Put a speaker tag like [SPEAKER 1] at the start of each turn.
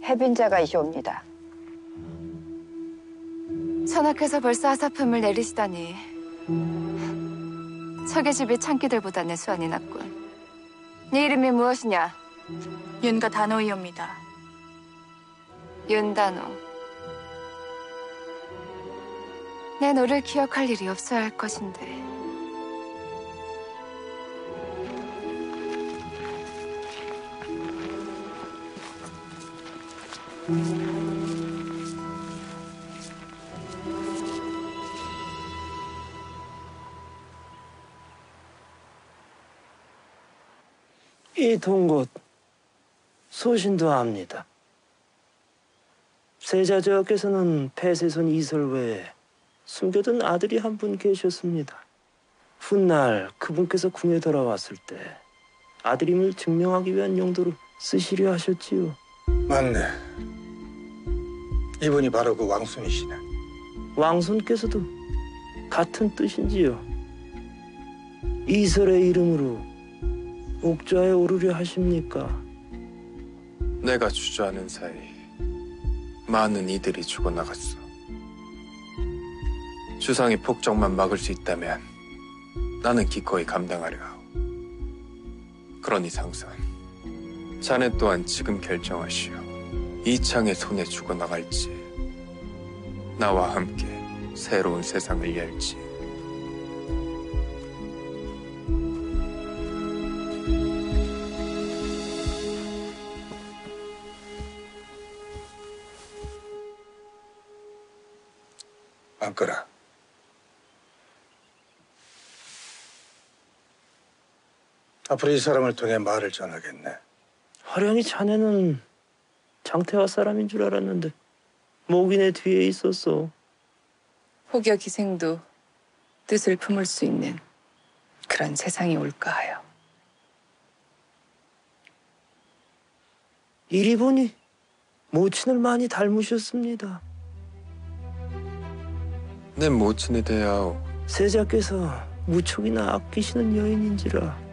[SPEAKER 1] 해빈자가 이시옵니다.
[SPEAKER 2] 천하께서 벌써 하사품을 내리시다니 척의 집이 창기들보다 내 수완이 낮군. 네 이름이 무엇이냐?
[SPEAKER 3] 윤가 단호이옵니다.
[SPEAKER 2] 윤단호. 내 너를 기억할 일이 없어야 할 것인데.
[SPEAKER 4] 이 동곳 소신도 압니다. 세자저하께서는 폐세손 이설 외에 숨겨둔 아들이 한 분 계셨습니다. 훗날 그분께서 궁에 돌아왔을 때 아들임을 증명하기 위한 용도로 쓰시려 하셨지요.
[SPEAKER 5] 맞네. 이분이 바로 그 왕손이시네.
[SPEAKER 4] 왕손께서도 같은 뜻인지요. 이설의 이름으로 옥좌에 오르려 하십니까?
[SPEAKER 6] 내가 주저하는 사이 많은 이들이 죽어나갔어. 주상이 폭정만 막을 수 있다면 나는 기꺼이 감당하려 하오. 그러니 상선, 자네 또한 지금 결정하시오. 이창의 손에 죽어나갈지 나와 함께 새로운 세상을 열지.
[SPEAKER 5] 앉거라. 앞으로 이 사람을 통해 말을 전하겠네.
[SPEAKER 4] 화량이 자네는 장태화 사람인 줄 알았는데 목인의 뒤에 있었어.
[SPEAKER 3] 혹여 기생도 뜻을 품을 수 있는 그런 세상이 올까 하여.
[SPEAKER 4] 이리 보니 모친을 많이 닮으셨습니다.
[SPEAKER 6] 내 모친에 대하오.
[SPEAKER 4] 세자께서 무척이나 아끼시는 여인인지라.